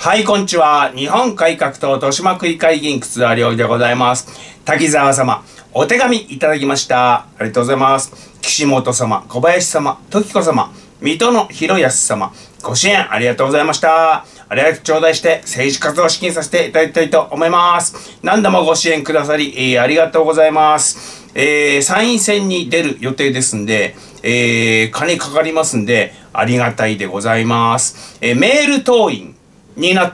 はい、こんにちは。日本改革党豊島区議会議員楠田良でございます。滝沢様、お手紙いただきました。ありがとうございます。岸本様、小林様、時子様、水戸の広安様、ご支援ありがとうございました。ありがとう頂戴して政治活動を資金させていただきたいと思います。何度もご支援くださり、ありがとうございます。参院選に出る予定ですんで、金かかりますんで、ありがたいでございます。メール党員になって、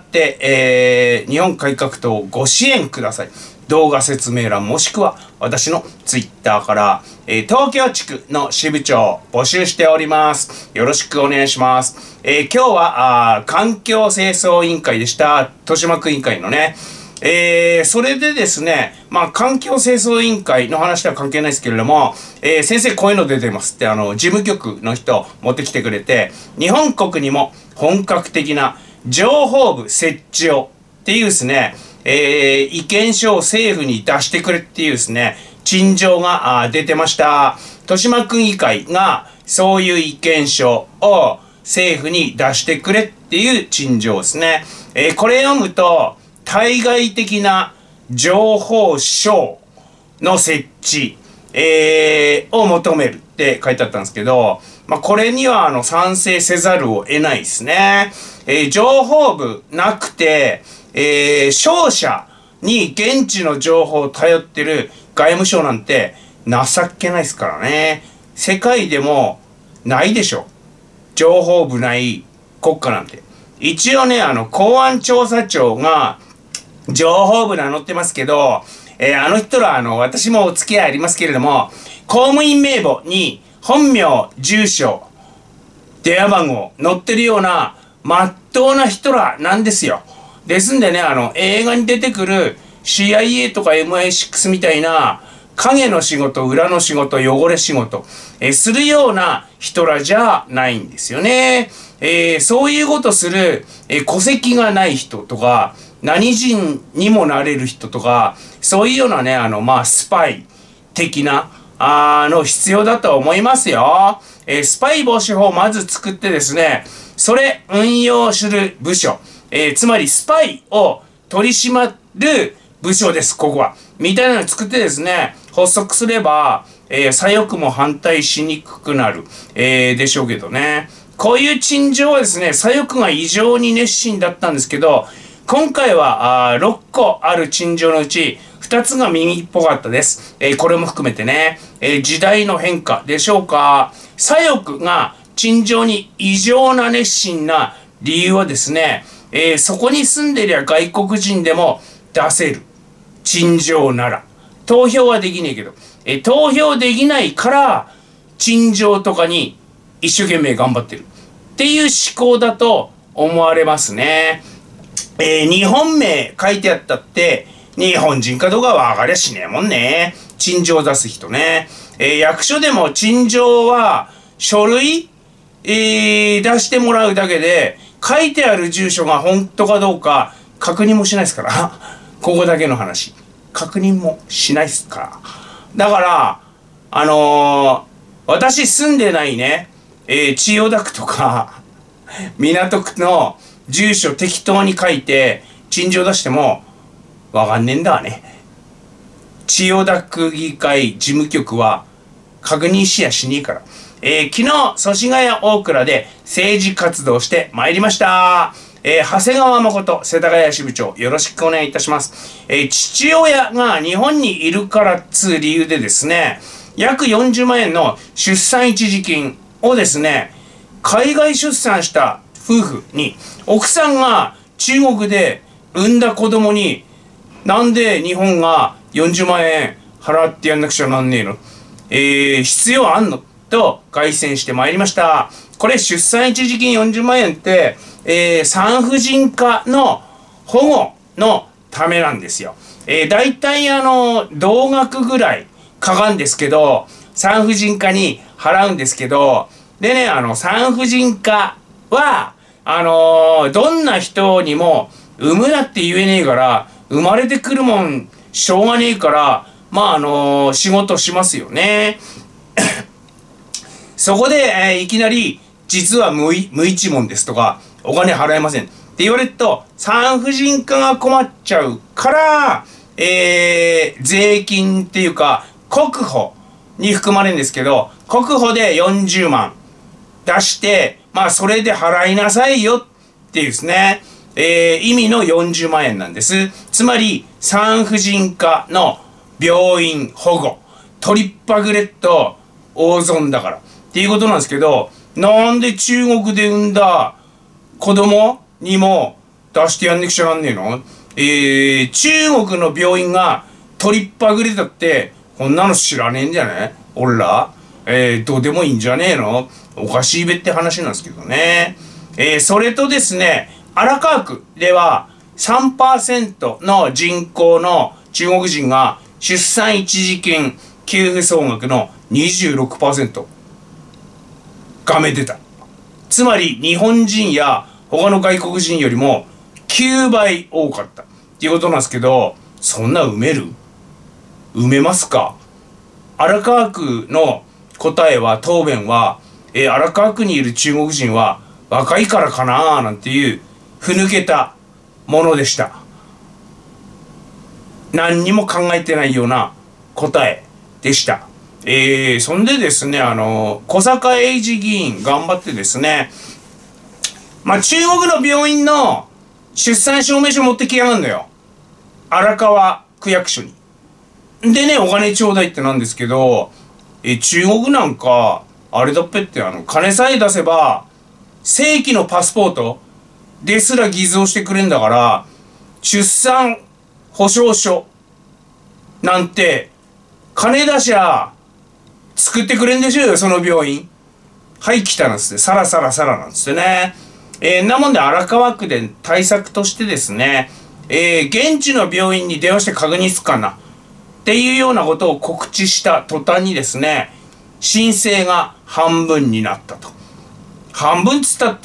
日本改革党ご支援ください。動画説明欄もしくは私のツイッターから、東京地区の支部長募集しております。よろしくお願いします。今日は環境清掃委員会でした。豊島区委員会のね。それでですね、環境清掃委員会の話とは関係ないですけれども、先生こういうの出てますって、事務局の人持ってきてくれて、日本国にも本格的な情報部設置をっていうですね、意見書を政府に出してくれっていうですね、陳情が出てました。豊島区議会がそういう意見書を政府に出してくれっていう陳情ですね。これ読むと、対外的な情報省の設置、を求めるって書いてあったんですけど、これには賛成せざるを得ないですね。情報部なくて、商社に現地の情報を頼ってる外務省なんて情けないですからね。世界でもないでしょ。情報部ない国家なんて。一応ね、公安調査庁が情報部名乗ってますけど、あの人ら私もお付き合いありますけれども、公務員名簿に本名、住所、電話番号載ってるようなまっとうな人らなんですよ。ですんでね、映画に出てくる CIA とか MI6 みたいな影の仕事、裏の仕事、汚れ仕事、するような人らじゃないんですよね。そういうことする、戸籍がない人とか、何人にもなれる人とか、そういうようなね、スパイ的な、必要だと思いますよ。スパイ防止法をまず作ってですね、それ運用する部署、つまりスパイを取り締まる部署です、ここは。みたいなのを作ってですね、発足すれば、左翼も反対しにくくなる、でしょうけどね。こういう陳情はですね、左翼が異常に熱心だったんですけど、今回は6個ある陳情のうち2つが右っぽかったです。これも含めてね、時代の変化でしょうか。左翼が陳情に異常な熱心な理由はですね、そこに住んでりゃ外国人でも出せる陳情なら。投票はできねえけど、投票できないから陳情とかに一生懸命頑張ってるっていう思考だと思われますね。日本名書いてあったって、日本人かどうかわかりゃしねえもんね。陳情出す人ね。役所でも陳情は書類、出してもらうだけで、書いてある住所が本当かどうか確認もしないですから。ここだけの話。確認もしないですから。だから、私住んでないね、千代田区とか、港区の住所適当に書いて陳情出してもわかんねえんだわね。千代田区議会事務局は確認しやしねえから。昨日祖師ヶ谷大蔵で政治活動してまいりました。長谷川誠世田谷支部長よろしくお願いいたします。父親が日本にいるからっつう理由でですね、約40万円の出産一時金をですね、海外出産した夫婦に、奥さんが中国で産んだ子供に、なんで日本が40万円払ってやんなくちゃなんねえの、必要あんのと凱旋してまいりました。これ出産一時金40万円って、産婦人科の保護のためなんですよ。だいたい同額ぐらいかかるんですけど、産婦人科に払うんですけど、でね、産婦人科は、どんな人にも産むなって言えねえから、生まれてくるもんしょうがねえから、仕事しますよね。そこで、いきなり、実は無一文ですとか、お金払えません。 って言われると、産婦人科が困っちゃうから、税金っていうか、国保に含まれるんですけど、国保で40万出して、まあ、それで払いなさいよっていうですね、意味の40万円なんです。つまり、産婦人科の病院保護、トリッパグレット大損だから。っていうことなんですけど、なんで中国で産んだ子供にも出してやんねくちゃなんねえの？中国の病院がトリッパグレットって、こんなの知らねえんじゃね？おら？どうでもいいんじゃねえの？おかしいべって話なんですけどね。それとですね、荒川区では 3% の人口の中国人が出産一時金給付総額の 26% がめてた。つまり日本人や他の外国人よりも9倍多かったっていうことなんですけど、そんな埋める？埋めますか？荒川区の答弁は、荒川区にいる中国人は若いからかなーなんていうふぬけたものでした。何にも考えてないような答えでした。そんでですね、小坂英二議員頑張ってですね、まあ、中国の病院の出産証明書持ってきやがんのよ。荒川区役所に。でね、お金ちょうだいってなんですけど、中国なんか、あれだっぺって金さえ出せば、正規のパスポートですら偽造してくれんだから、出産保証書なんて、金出しゃ、作ってくれんでしょうよ、その病院。はい、来たなんつって、サラサラサラなんつってね。なもんで荒川区で対策としてですね、現地の病院に電話して確認すっかな。っていうようなことを告知した途端にですね、申請が半分になったと。半分っつったって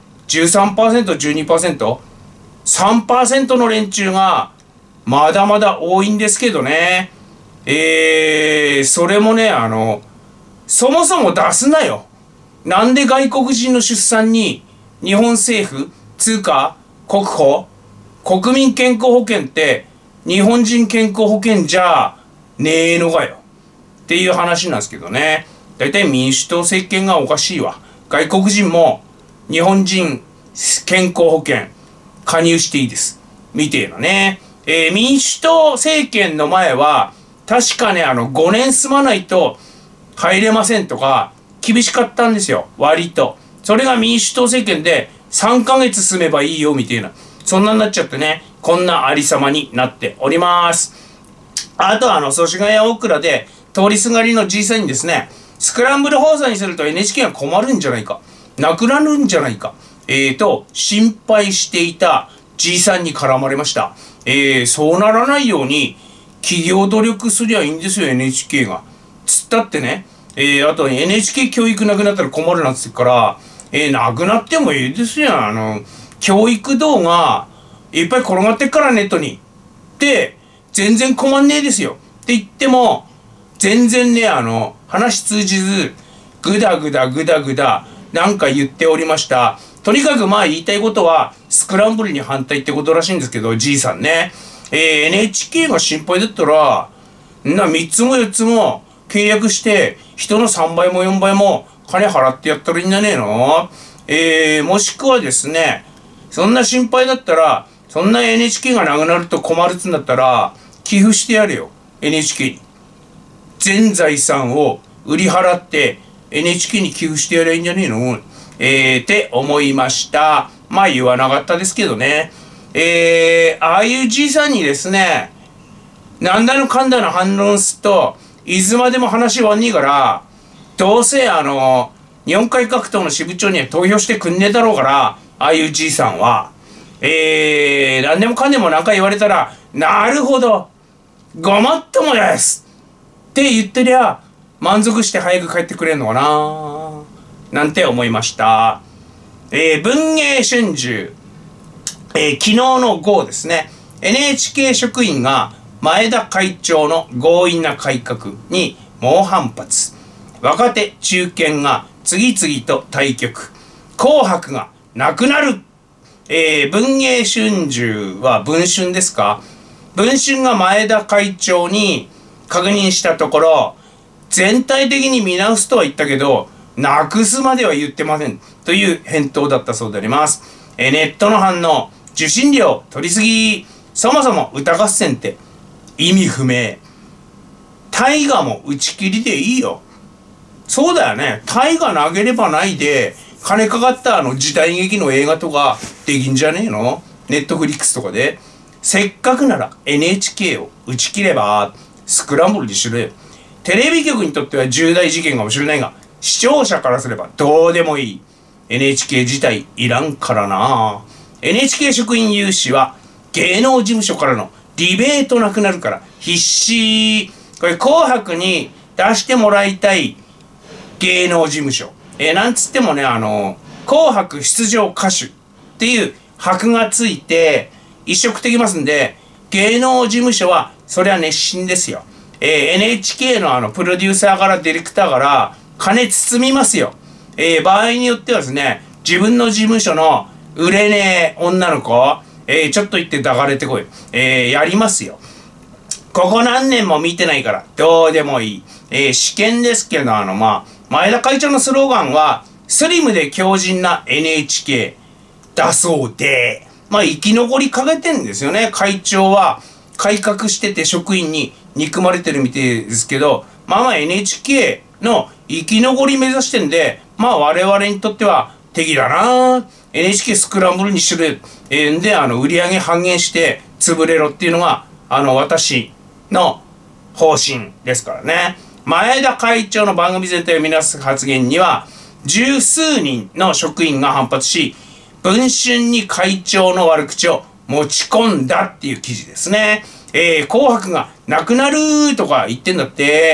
、13%、12%、3% の連中が、まだまだ多いんですけどね。それもね、そもそも出すなよ。なんで外国人の出産に日本政府、通貨、国保、国民健康保険って日本人健康保険じゃねえのかよ。っていう話なんですけどね。だいたい民主党政権がおかしいわ。外国人も日本人健康保険加入していいです。みてえなね。民主党政権の前は確かね、5年住まないと入れませんとか厳しかったんですよ。割と。それが民主党政権で3ヶ月住めばいいよみたいな。そんなになっちゃってね、こんなありさまになっております。あと祖師ヶ谷大倉で通りすがりのじいさんにですね、スクランブル放送にすると NHK が困るんじゃないか。なくなるんじゃないか。心配していたじいさんに絡まれました。そうならないように企業努力すりゃいいんですよ、NHK が。つったってね、あと NHK 教育なくなったら困るなんつってから、なくなってもいいですよ。教育動画、いっぱい転がってっからネットに。で、全然困んねえですよ。って言っても、全然ね、話通じず、ぐだぐだぐだぐだ、なんか言っておりました。とにかくまあ言いたいことは、スクランブルに反対ってことらしいんですけど、じいさんね。NHK が心配だったら、3つも4つも契約して、人の3倍も4倍も金払ってやったらいいんじゃねえの？もしくはですね、そんな心配だったら、そんな NHK がなくなると困るっつんだったら、寄付してやれよ、NHK に。全財産を売り払って、NHK に寄付してやればいいんじゃねえの？って思いました。まあ言わなかったですけどね。ああいうじいさんにですね、なんだのかんだの反論すると、いつまでも話はねえから、どうせ日本改革党の支部長には投票してくんねえだろうから、ああいうじいさんは、なんでもかんでもなんか言われたら、なるほど、ごもっともですって言ってりゃ、満足して早く帰ってくれるのかななんて思いました。文藝春秋、昨日の号ですね、NHK 職員が前田会長の強引な改革に猛反発。若手中堅が次々と退局。紅白がなくなる。 文藝春秋は文春ですか？文春が前田会長に確認したところ、全体的に見直すとは言ったけど、なくすまでは言ってませんという返答だったそうであります。ネットの反応、受信料取りすぎ、そもそも歌合戦って意味不明。大河も打ち切りでいいよ。そうだよね。大河投げればないで、金かかった時代劇の映画とかできんじゃねえの？ネットフリックスとかで。せっかくなら NHK を打ち切れば、スクランブルにしろよ。テレビ局にとっては重大事件かもしれないが、視聴者からすればどうでもいい。NHK 自体いらんからな。NHK 職員有志は芸能事務所からのディベートなくなるから必死。これ紅白に出してもらいたい芸能事務所。なんつってもね、紅白出場歌手っていう箔がついて一色できますんで、芸能事務所はそれは熱心ですよ。NHK のプロデューサーからディレクターから金包みますよ。場合によってはですね、自分の事務所の売れねえ女の子、ちょっと行って抱かれてこい。やりますよ。ここ何年も見てないからどうでもいい。試験ですけど、前田会長のスローガンはスリムで強靭な NHK だそうで、生き残りかけてんですよね。会長は改革してて職員に憎まれてるみたいですけど、NHK の生き残り目指してんで、我々にとっては敵だな。NHK スクランブルにする。で、売り上げ半減して潰れろっていうのが、私の方針ですからね。前田会長の番組全体を見直す発言には、十数人の職員が反発し、文春に会長の悪口を持ち込んだっていう記事ですね。紅白がなくなるとか言ってんだって、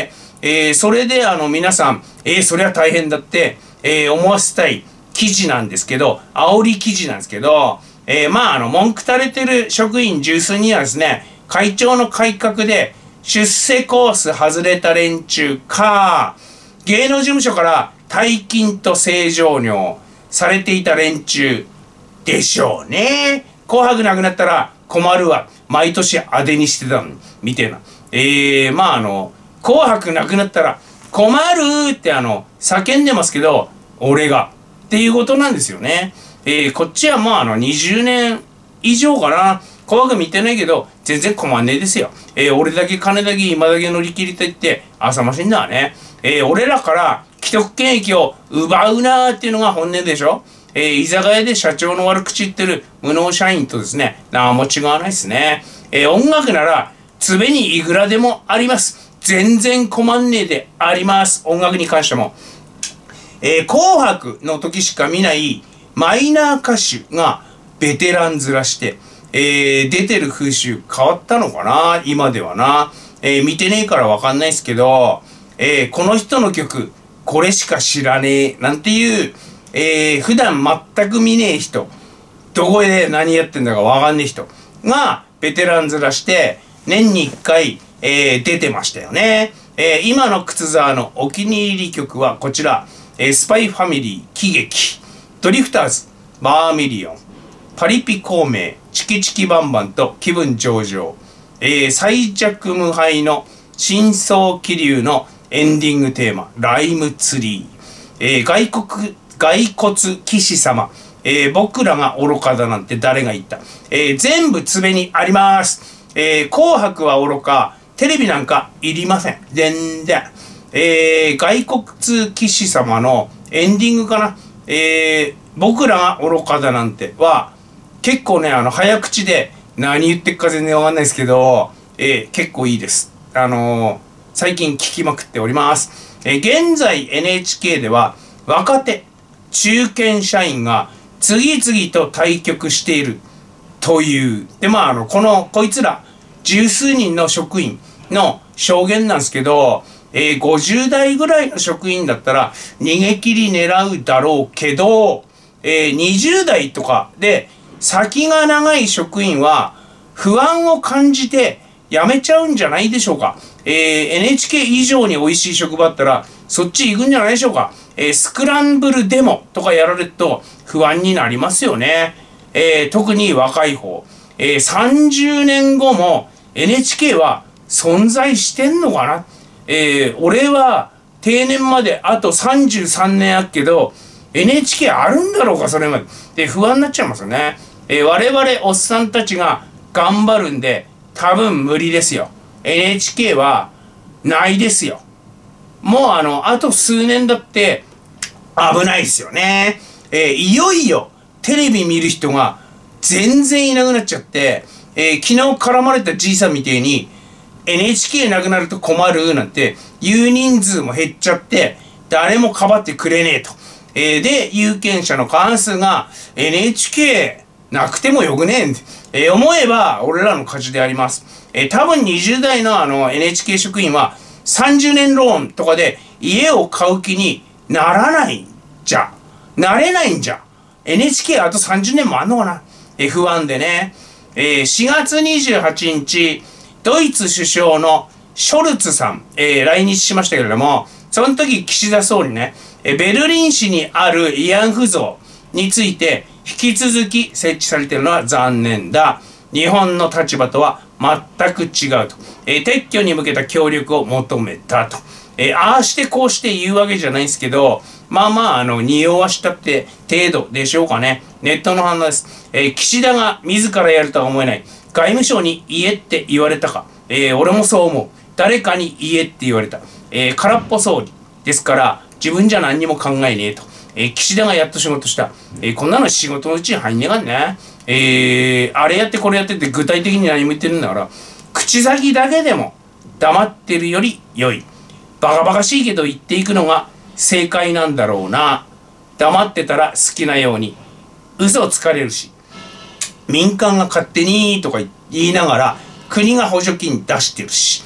それで皆さん、それは大変だって、思わせたい記事なんですけど、煽り記事なんですけど、文句垂れてる職員十数人はですね、会長の改革で出世コース外れた連中か、芸能事務所から大金と正常尿されていた連中でしょうね。紅白なくなったら困るわ。毎年当てにしてたのみたいな。紅白なくなったら困るって叫んでますけど、俺が。っていうことなんですよね。こっちは20年以上かな。紅白見てないけど、全然困んねえですよ。俺だけ金だけ今だけ乗り切りたいって浅ましいんだわね。俺らから既得権益を奪うなーっていうのが本音でしょ。居酒屋で社長の悪口言ってる無能社員とですね、何も違わないですね。音楽なら、つべにいくらでもあります。全然困んねえであります。音楽に関しても。紅白の時しか見ないマイナー歌手がベテラン面して、出てる風習変わったのかな今ではな。見てねえからわかんないですけど、この人の曲、これしか知らねえ、なんていう、普段全く見ねえ人、どこで何やってんだかわかんねえ人がベテラン面して、年に1回、出てましたよね。今の靴沢のお気に入り曲はこちら、スパイファミリー、喜劇、ドリフターズ、バーミリオン、パリピ孔明、チキチキバンバンと気分上々、最弱無敗の深層気流のエンディングテーマ、ライムツリー、骸骨騎士様、僕らが愚かだなんて誰が言った、全部爪にあります。紅白は愚か、テレビなんかいりません。全然。骸骨騎士様のエンディングかな。僕らが愚かだなんては、結構ね、早口で何言ってっか全然わかんないですけど、結構いいです。最近聞きまくっております。現在 NHK では若手、中堅社員が次々と退局しているという。で、こいつら、十数人の職員の証言なんですけど、50代ぐらいの職員だったら逃げ切り狙うだろうけど、20代とかで先が長い職員は不安を感じて辞めちゃうんじゃないでしょうか。NHK 以上に美味しい職場あったらそっち行くんじゃないでしょうか。スクランブルデモとかやられると不安になりますよね。 特に若い方、30年後も NHK は存在してんのかな。俺は定年まであと33年あっけど、NHK あるんだろうか、それまで。で、不安になっちゃいますよね。我々おっさんたちが頑張るんで、多分無理ですよ。NHK はないですよ。もうあと数年だって危ないですよね。いよいよテレビ見る人が全然いなくなっちゃって、昨日絡まれたじいさんみたいに NHK なくなると困るなんて言う人数も減っちゃって誰もかばってくれねえと。で、有権者の過半数が NHK なくてもよくねえ思えば俺らの勝ちであります。多分20代のNHK 職員は30年ローンとかで家を買う気にならないんじゃ。なれないんじゃ。NHK あと30年もあんのかな。不安でね。4月28日、ドイツ首相のショルツさん、来日しましたけれども、その時岸田総理ね、ベルリン市にある慰安婦像について引き続き設置されているのは残念だ。日本の立場とは全く違うと。撤去に向けた協力を求めたと。ああしてこうして言うわけじゃないんですけど、まあまあ、匂わしたって程度でしょうかね。ネットの反応です。岸田が自らやるとは思えない。外務省に言えって言われたか。俺もそう思う。誰かに言えって言われた。空っぽ総理ですから、自分じゃ何にも考えねえと。岸田がやっと仕事した。こんなの仕事のうちに入んねえかんね。あれやってこれやってって具体的に何も言ってるんだから、口先だけでも黙ってるより良い。バカバカしいけど言っていくのが正解なんだろうな。黙ってたら好きなように嘘をつかれるし、民間が勝手にとか言いながら国が補助金出してるし、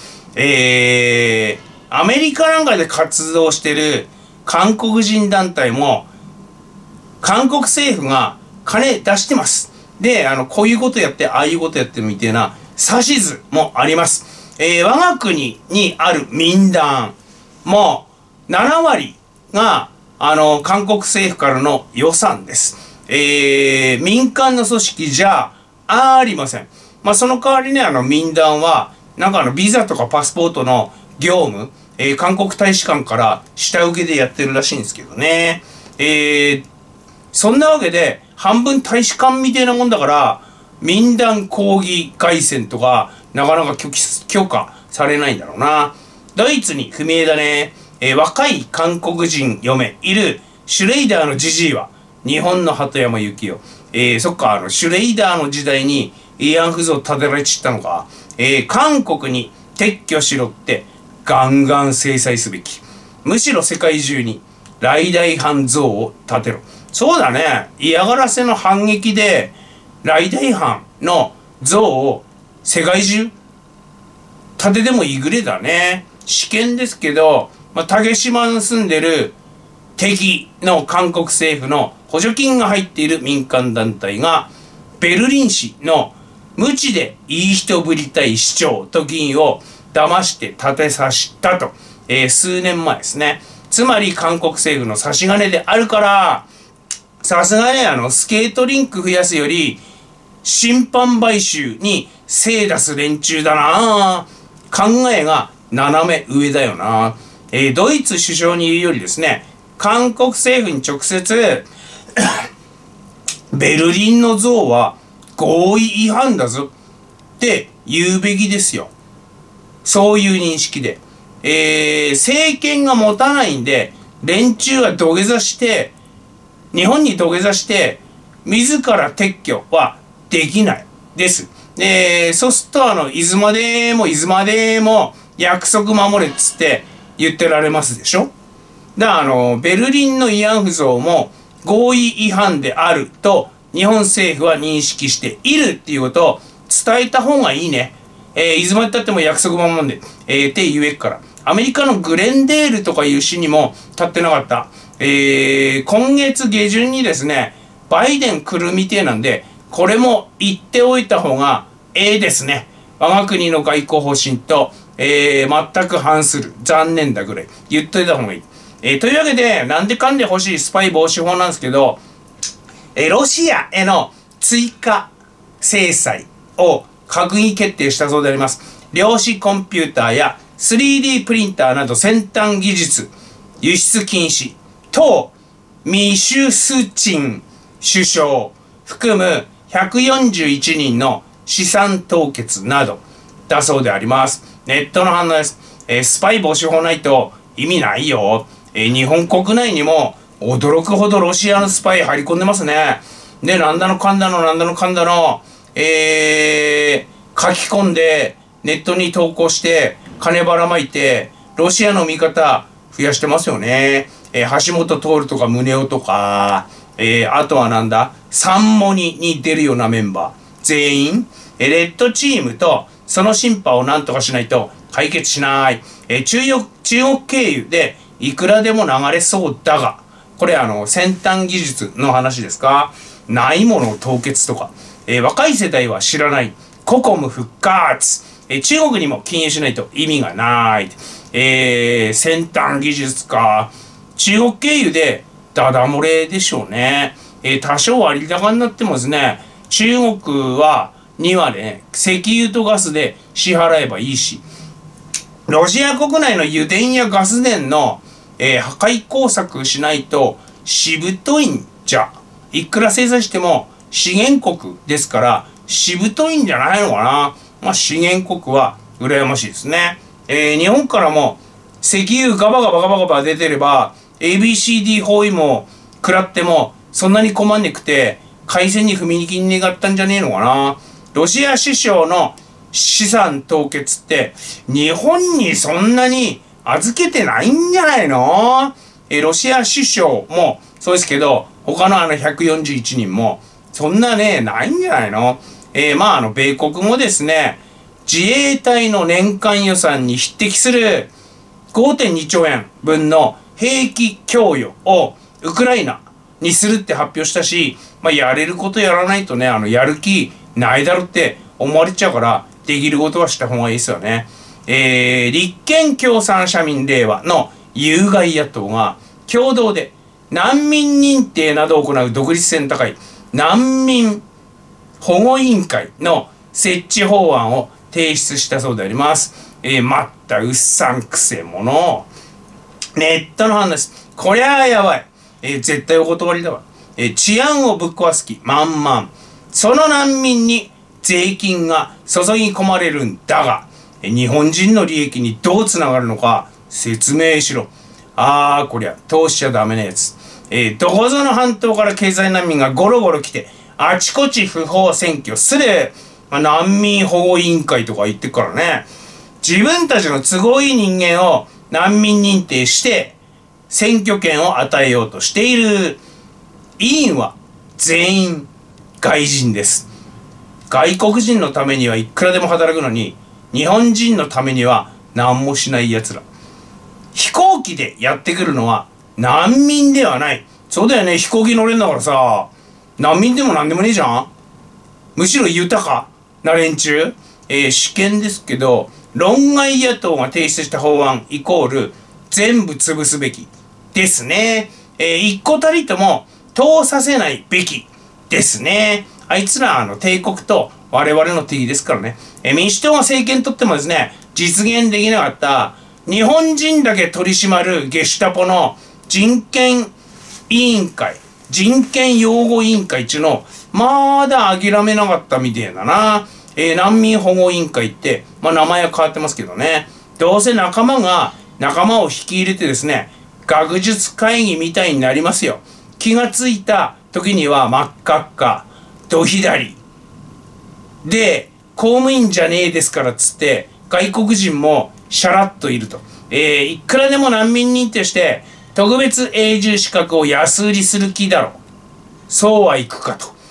アメリカなんかで活動してる韓国人団体も韓国政府が金出してます。で、こういうことやってああいうことやってるみたいな指図もあります。我が国にある民団もう7割が韓国政府からの予算です。民間の組織じゃありません。まあその代わりね、民団はなんかビザとかパスポートの業務、韓国大使館から下請けでやってるらしいんですけどね。そんなわけで半分大使館みたいなもんだから、民団抗議外線とかなかなか許可されないんだろうな。ドイツに不明だね。若い韓国人嫁いるシュレイダーのジジイは日本の鳩山幸夫。そっか、シュレイダーの時代に慰安婦像建てられちったのか。韓国に撤去しろってガンガン制裁すべき。むしろ世界中に来大藩像を建てろ。そうだね。嫌がらせの反撃で来大藩の像を世界中建ててもいいぐれだね。試験ですけど、竹島に住んでる敵の韓国政府の補助金が入っている民間団体がベルリン市の無知でいい人ぶりたい市長と議員を騙して立てさせたと、数年前ですね。つまり韓国政府の差し金であるから、さすがね、スケートリンク増やすより審判買収に精出す連中だな。考えが斜め上だよな。ドイツ首相に言うよりですね、韓国政府に直接ベルリンの像は合意違反だぞって言うべきですよ。そういう認識で。政権が持たないんで、連中は土下座して、日本に土下座して、自ら撤去はできないです。そうするといつまでも約束守れっつって言ってられますでしょ。だからベルリンの慰安婦像も合意違反であると日本政府は認識しているっていうことを伝えた方がいいね。いつまでたっても約束守んで、って言えっから。アメリカのグレンデールとかいう市にも立ってなかった。今月下旬にですね、バイデン来るみてえなんで、これも言っておいた方がですね。我が国の外交方針と、全く反する。残念だぐらい。言っといた方がいい。というわけで、なんでかんで欲しいスパイ防止法なんですけど、ロシアへの追加制裁を閣議決定したそうであります。量子コンピューターや 3D プリンターなど先端技術輸出禁止とミシュスチン首相含む141人の資産凍結などだそうであります。ネットの反応です。スパイ防止法ないと意味ないよ。日本国内にも驚くほどロシアのスパイ入り込んでますね。で、なんだのかんだの、書き込んで、ネットに投稿して、金ばらまいて、ロシアの味方増やしてますよね。橋本徹とか宗男とか、あとはなんだ、サンモニに出るようなメンバー、全員、レッドチームとその審判をなんとかしないと解決しない。中国経由でいくらでも流れそうだが、これ先端技術の話ですか？ないものを凍結とか、若い世代は知らない。ココム復活。中国にも禁輸しないと意味がない。先端技術か。中国経由でダダ漏れでしょうね。多少割高になってもですね、中国にはね、石油とガスで支払えばいいし、ロシア国内の油田やガス田の、破壊工作しないとしぶといんじゃ。いくら制裁しても資源国ですからしぶといんじゃないのかな。まあ資源国は羨ましいですね。日本からも石油ガバガバ出てれば ABCD 包囲網食らってもそんなに困んねくて開戦に踏みにきんねがったんじゃねえのかな。ロシア首相の資産凍結って日本にそんなに預けてないんじゃないの？ロシア首相もそうですけど、他の141人もそんなね、ないんじゃないの？米国もですね、自衛隊の年間予算に匹敵する 5.2 兆円分の兵器供与をウクライナにするって発表したし、やれることやらないとね、やる気ないだろって思われちゃうから、できることはした方がいいですよね。立憲共産社民令和の有害野党が共同で難民認定などを行う独立性の高い難民保護委員会の設置法案を提出したそうであります。まったうっさんくせ者。ネットの話です。こりゃあやばい。絶対お断りだわ。治安をぶっ壊す気満々。その難民に税金が注ぎ込まれるんだが、日本人の利益にどうつながるのか説明しろ。こりゃ通しちゃダメなやつ。どこぞの半島から経済難民がゴロゴロ来て、あちこち不法占拠する、難民保護委員会とか言ってっからね、自分たちの都合いい人間を難民認定して選挙権を与えようとしている委員は全員外人です。外国人のためにはいくらでも働くのに、日本人のためには何もしない奴ら。飛行機でやってくるのは難民ではない。そうだよね、飛行機乗れんだからさ、難民でも何でもねえじゃん。むしろ豊かな連中。試験ですけど、論外野党が提出した法案イコール全部潰すべきですね。一個たりとも通させないべきですね。あいつら帝国と我々の敵ですからね。民主党が政権取ってもですね、実現できなかった日本人だけ取り締まるゲシュタポの人権委員会、人権擁護委員会っていうのをまだ諦めなかったみてえだな。難民保護委員会って、名前は変わってますけどね。どうせ仲間を引き入れてですね、学術会議みたいになりますよ。気がついた時には真っ赤っか、ど左。で、公務員じゃねえですからっつって、外国人もシャラッといると。いくらでも難民認定して、特別永住資格を安売りする気だろ。そうはいくかと。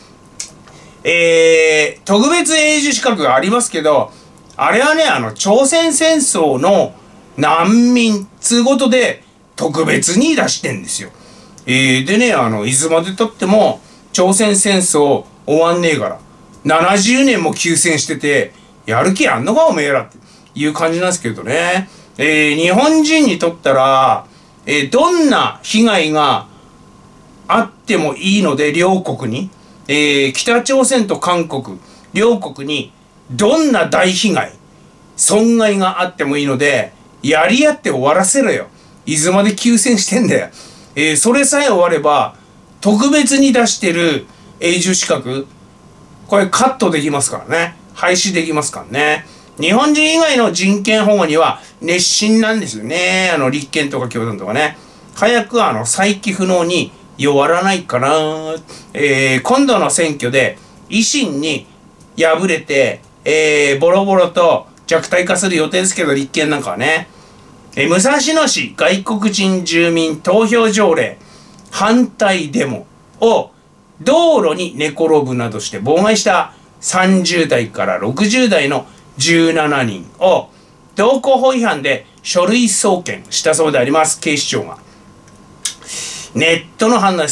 特別永住資格がありますけど、あれはね、朝鮮戦争の難民つうことで特別に出してんですよ。でね、いつまでたっても朝鮮戦争終わんねえから、70年も休戦してて、やる気あんのかおめえらっていう感じなんですけどね。日本人にとったら、どんな被害があってもいいので、両国に、 北朝鮮と韓国、両国にどんな大被害、損害があってもいいので、やり合って終わらせろよ。いつまで休戦してんだよ。それさえ終われば、特別に出してる永住資格、これカットできますからね。廃止できますからね。日本人以外の人権保護には熱心なんですよね。立憲とか共産とかね。早く再起不能に弱らないかな。今度の選挙で維新に敗れて、ボロボロと弱体化する予定ですけど、立憲なんかはね。武蔵野市外国人住民投票条例反対デモを道路に寝転ぶなどして妨害した30代から60代の17人を道交法違反で書類送検したそうであります。警視庁が。ネットの判断です。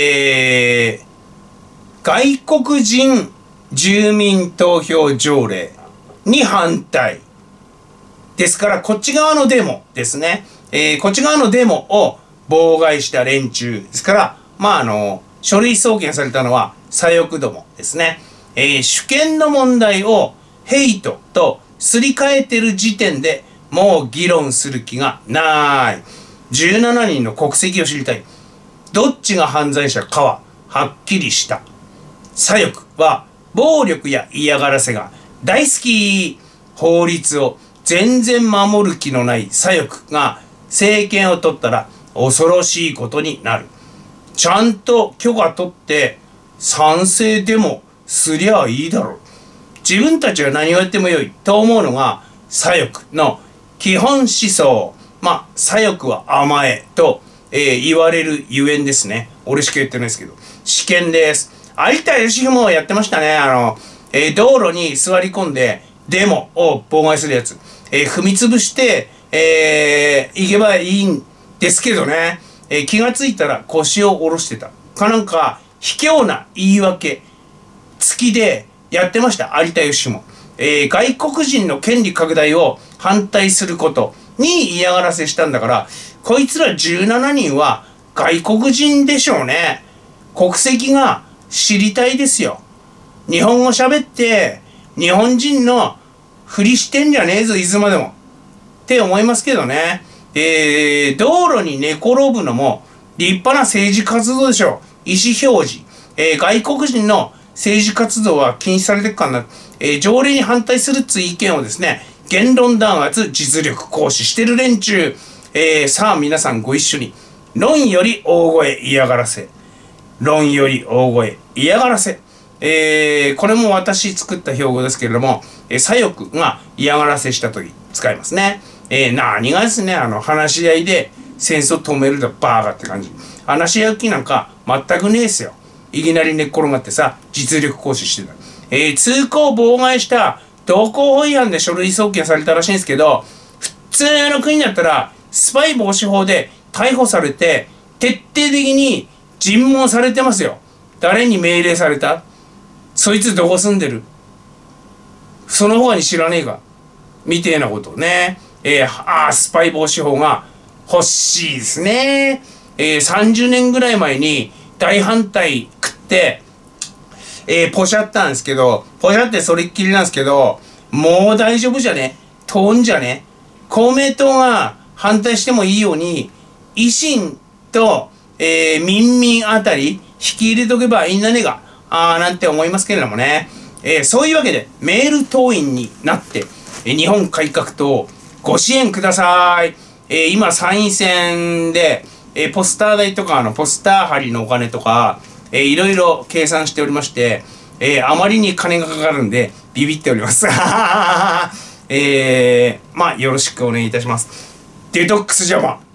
外国人住民投票条例に反対。ですから、こっち側のデモですね。こっち側のデモを妨害した連中ですから、書類送検されたのは左翼どもですね。主権の問題をヘイトとすり替えてる時点でもう議論する気がない。17人の国籍を知りたい。どっちが犯罪者かははっきりした。左翼は暴力や嫌がらせが大好き。法律を全然守る気のない左翼が政権を取ったら恐ろしいことになる。ちゃんと許可取って賛成でもすりゃいいだろう。自分たちは何をやってもよいと思うのが左翼の基本思想。左翼は甘えと、言われるゆえんですね。俺しか言ってないですけど。試験です。有田芳生もやってましたね。道路に座り込んでデモを妨害するやつ。踏み潰して、行けばいいんですけどね。気がついたら腰を下ろしてた。なんか、卑怯な言い訳付きでやってました。有田芳生も。外国人の権利拡大を反対することに嫌がらせしたんだから、こいつら17人は外国人でしょうね。国籍が知りたいですよ。日本語喋って、日本人のふりしてんじゃねえぞ、いつまでも。って思いますけどね。道路に寝転ぶのも立派な政治活動でしょう。意思表示。外国人の政治活動は禁止されてるからな。条例に反対するっつ意見をですね、言論弾圧、実力行使してる連中。さあ皆さんご一緒に。論より大声嫌がらせ。論より大声嫌がらせ。これも私作った標語ですけれども、左翼が嫌がらせしたとき使いますね。何がですね、話し合いで戦争止めるだバーガーって感じ。話し合う気なんか全くねえっすよ。いきなり寝っ転がってさ、実力行使してた。通行を妨害した道交法違反で書類送検されたらしいんですけど、普通の国だったら、スパイ防止法で逮捕されて、徹底的に尋問されてますよ。誰に命令された？そいつどこ住んでる？その他に知らねえか？みてえなことね。スパイ防止法が欲しいですね。30年ぐらい前に大反対食って、ポシャったんですけど、ポシャってそれっきりなんですけど、もう大丈夫じゃね？通んじゃね？公明党が反対してもいいように、維新と、民民あたり引き入れとけばいいんじゃねえか。なんて思いますけれどもね。そういうわけで、メール党員になって、日本改革党ご支援ください。今参院選で、ポスター代とかポスター貼りのお金とか、いろいろ計算しておりまして、あまりに金がかかるんでビビっております。よろしくお願いいたします。デトックスジャパン。